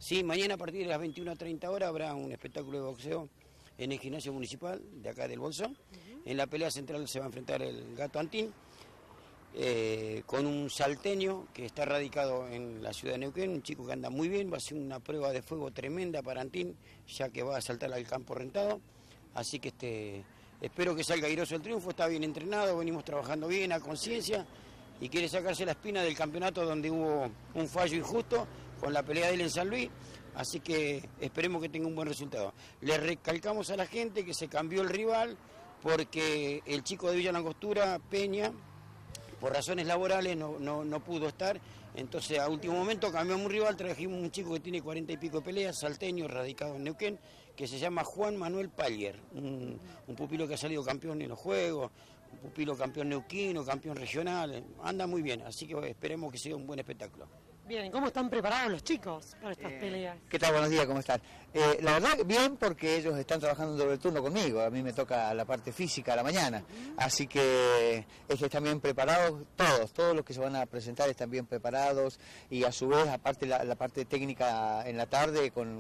Sí, mañana a partir de las 21:30 horas habrá un espectáculo de boxeo en el gimnasio municipal de acá del Bolsón. En la pelea central se va a enfrentar el Gato Antín con un salteño que está radicado en la ciudad de Neuquén, un chico que anda muy bien, va a ser una prueba de fuego tremenda para Antín, ya que va a saltar al campo rentado. Así que espero que salga airoso el triunfo, está bien entrenado, venimos trabajando bien a conciencia y quiere sacarse la espina del campeonato donde hubo un fallo injusto con la pelea de él en San Luis, así que esperemos que tenga un buen resultado. Le recalcamos a la gente que se cambió el rival porque el chico de Villa Langostura, Peña, por razones laborales no pudo estar, entonces a último momento cambiamos un rival, trajimos un chico que tiene 40 y pico de peleas, salteño, radicado en Neuquén, que se llama Juan Manuel Paglier, un pupilo que ha salido campeón en los Juegos, un pupilo campeón neuquino, campeón regional, anda muy bien, así que esperemos que sea un buen espectáculo. Bien, ¿cómo están preparados los chicos para estas peleas? ¿Qué tal? Buenos días, ¿cómo están? La verdad, bien, porque ellos están trabajando en doble turno conmigo. A mí me toca la parte física a la mañana. Así que ellos están bien preparados, todos los que se van a presentar están bien preparados. Y a su vez, aparte la parte técnica en la tarde con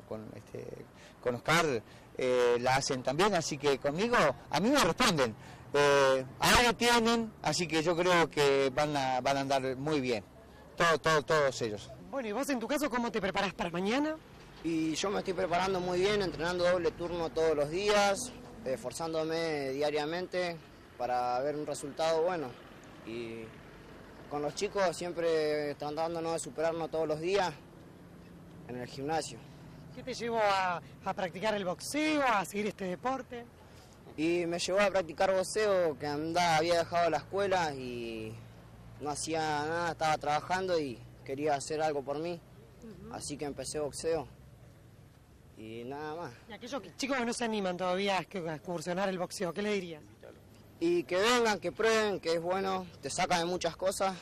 Oscar, la hacen también. Así que conmigo, a mí me responden. Ahora tienen, así que yo creo que van a andar muy bien. Todos ellos. Bueno, ¿y vos en tu caso cómo te preparás para mañana? Y yo me estoy preparando muy bien, entrenando doble turno todos los días, esforzándome diariamente para ver un resultado bueno. Y con los chicos siempre tratándonos de superarnos todos los días en el gimnasio. ¿Qué te llevó a practicar el boxeo, a seguir este deporte? Y me llevó a practicar boxeo, que había dejado la escuela y no hacía nada, estaba trabajando y quería hacer algo por mí, así que empecé boxeo y nada más. Y aquellos chicos que no se animan todavía a excursionar el boxeo, ¿qué le dirías? Y que vengan, que prueben, que es bueno, te saca de muchas cosas,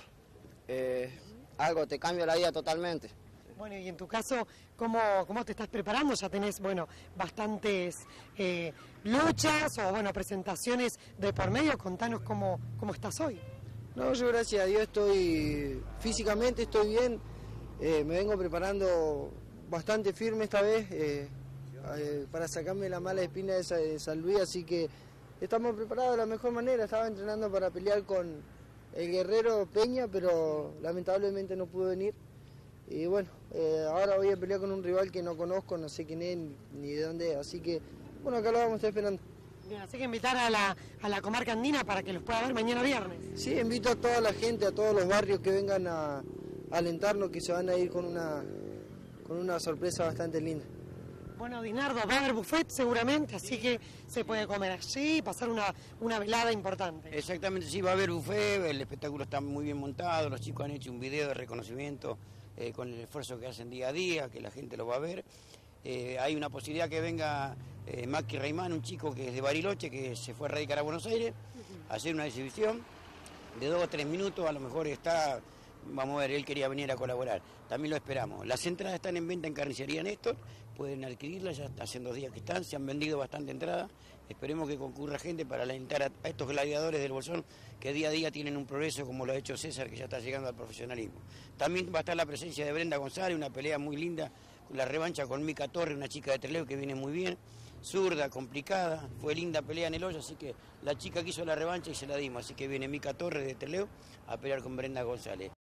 algo te cambia la vida totalmente. Bueno, y en tu caso, ¿cómo te estás preparando? Ya tenés, bastantes luchas o, presentaciones de por medio. Contanos cómo estás hoy. No, yo gracias a Dios físicamente estoy bien, me vengo preparando bastante firme esta vez para sacarme la mala espina de San Luis, así que estamos preparados de la mejor manera. Estaba entrenando para pelear con el guerrero Peña, pero lamentablemente no pudo venir. Y bueno, ahora voy a pelear con un rival que no conozco, no sé quién es ni de dónde es, así que bueno, acá lo vamos a estar esperando. Bien, así que invitar a la comarca andina para que los pueda ver mañana viernes. Sí, invito a toda la gente, a todos los barrios que vengan a alentarnos, que se van a ir con una sorpresa bastante linda. Bueno, Dinardo, va a haber buffet seguramente, así que se puede comer allí y pasar una velada importante. Exactamente, sí, va a haber buffet, el espectáculo está muy bien montado, los chicos han hecho un video de reconocimiento con el esfuerzo que hacen día a día, que la gente lo va a ver. Hay una posibilidad que venga Maki Reimán, un chico que es de Bariloche, que se fue a radicar a Buenos Aires, a hacer una exhibición de 2 o 3 minutos, a lo mejor está, vamos a ver, él quería venir a colaborar, también lo esperamos. Las entradas están en venta en Carnicería Néstor, pueden adquirirlas, ya hacen 2 días que están, se han vendido bastante entradas, esperemos que concurra gente para alentar a estos gladiadores del Bolsón, que día a día tienen un progreso como lo ha hecho César, que ya está llegando al profesionalismo. También va a estar la presencia de Brenda González, una pelea muy linda, la revancha con Mica Torres, una chica de Trelew que viene muy bien, zurda, complicada, fue linda pelea en el hoyo, así que la chica quiso la revancha y se la dimos, así que viene Mica Torres de Trelew a pelear con Brenda González.